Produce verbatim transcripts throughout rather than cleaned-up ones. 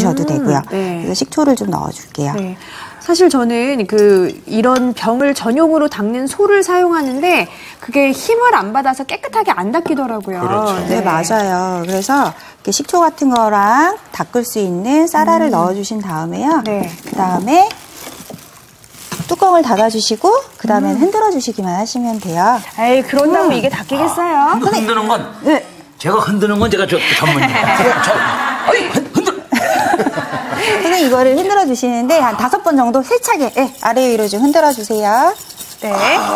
넣어주셔도 음, 되고요. 네. 그래서 식초를 좀 넣어줄게요. 네. 사실 저는 그 이런 병을 전용으로 닦는 소를 사용하는데 그게 힘을 안 받아서 깨끗하게 안 닦이더라고요. 그렇죠. 네, 맞아요. 그래서 이렇게 식초 같은 거랑 닦을 수 있는 쌀알을 음. 넣어주신 다음에요. 네. 그 다음에 뚜껑을 닫아주시고 그 다음에 음. 흔들어주시기만 하시면 돼요. 에이, 그런다고 음. 이게 닦이겠어요? 아, 흔드는 건 네. 제가 흔드는 건 제가 저 전문입니다. 저, 아니, 흔들. 선생님 이거를 흔들어 주시는데 한 다섯 번 정도 세차게 네, 아래 위로 좀 흔들어 주세요. 네.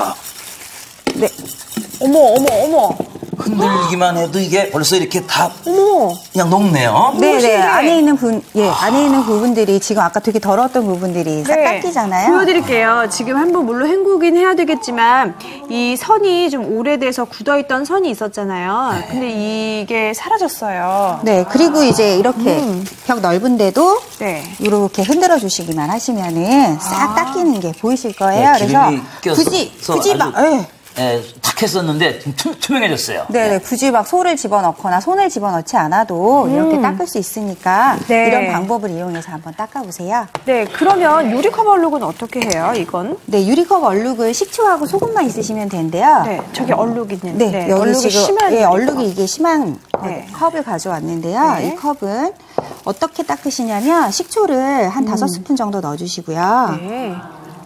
네. 어머, 어머, 어머. 흔들기만 해도 이게 벌써 이렇게 다 어머. 그냥 녹네요. 네, 네. 안에 있는 부, 예, 안에 있는 부분들이 지금 아까 되게 더러웠던 부분들이 싹 네. 닦이잖아요. 보여드릴게요. 지금 한번 물론 헹구긴 해야 되겠지만 이 선이 좀 오래돼서 굳어있던 선이 있었잖아요. 근데 이게 사라졌어요. 네, 그리고 이제 이렇게 음. 벽 넓은데도 네. 이렇게 흔들어 주시기만 하시면은 싹 아. 닦이는 게 보이실 거예요. 네, 그래서 기름이 껴서 굳이 굳이 막 아주- 예. 예, 탁 했었는데 좀 투, 투명해졌어요. 네, 네, 굳이 막 소를 집어넣거나 손을 집어넣지 않아도 이렇게 닦을 수 있으니까 네. 이런 방법을 이용해서 한번 닦아보세요. 네, 그러면 유리컵 얼룩은 어떻게 해요, 이건? 네, 유리컵 얼룩을 식초하고 소금만 있으시면 되는데요. 네, 저기 얼룩 있는데. 네, 여기 얼룩이 지금 심한 예, 유리컵. 얼룩이 이게 심한 네. 컵을 가져왔는데요. 네. 이 컵은 어떻게 닦으시냐면 식초를 한 다섯 스푼 정도 넣어주시고요. 네.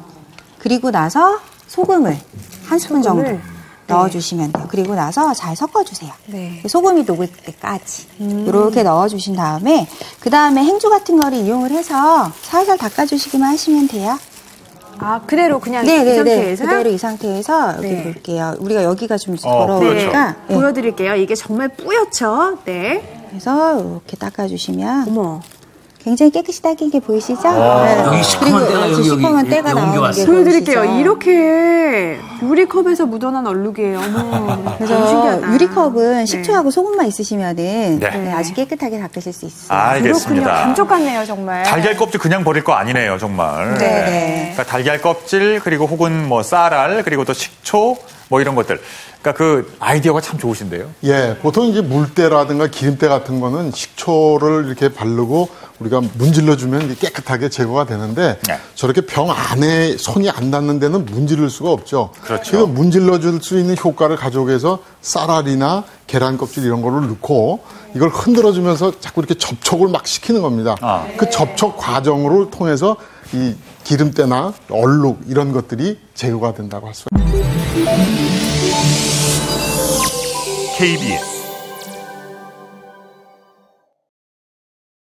그리고 나서 소금을 한 스푼 소금을? 정도 넣어주시면 돼요. 그리고 나서 잘 섞어주세요. 네. 소금이 녹을 때까지 음. 이렇게 넣어주신 다음에 그 다음에 행주 같은 거를 이용을 해서 살살 닦아주시기만 하시면 돼요. 아, 그대로 그냥 이 네네네. 상태에서? 그대로 이 상태에서 여기 네. 볼게요. 우리가 여기가 좀 어, 더러우니까 네. 네. 보여드릴게요. 이게 정말 뿌옇죠? 네. 그래서 이렇게 닦아주시면 어머. 굉장히 깨끗이 닦인 게 보이시죠? 여기 시커먼 그리고 때가 여기, 시커먼 여기 때가 여기 나오는 게 옮겨왔어요. 보여드릴게요. 보이시죠? 이렇게 유리컵에서 묻어난 얼룩이에요. 어머. 그래서 너무 신기하다. 유리컵은 네. 식초하고 소금만 있으시면은 네. 네, 아주 깨끗하게 닦으실 수 있어요. 알겠습니다. 그렇군요. 감쪽 같네요, 정말. 달걀 껍질 그냥 버릴 거 아니네요, 정말. 네네. 그러니까 달걀 껍질 그리고 혹은 뭐 쌀알 그리고 또 식초 뭐 이런 것들. 그러니까 그 아이디어가 참 좋으신데요. 예, 보통 이제 물때라든가 기름때 같은 거는 식초를 이렇게 바르고 우리가 문질러주면 이게 깨끗하게 제거가 되는데 네. 저렇게 병 안에 손이 안 닿는 데는 문지를 수가 없죠. 그렇죠. 그래서 문질러줄 수 있는 효과를 가져오기 위해서 쌀알이나 계란 껍질 이런 거를 넣고 이걸 흔들어주면서 자꾸 이렇게 접촉을 막 시키는 겁니다. 아. 그 접촉 과정으로 통해서 이 기름때나 얼룩 이런 것들이 제거가 된다고 할 수가 있습니다. 케이비에스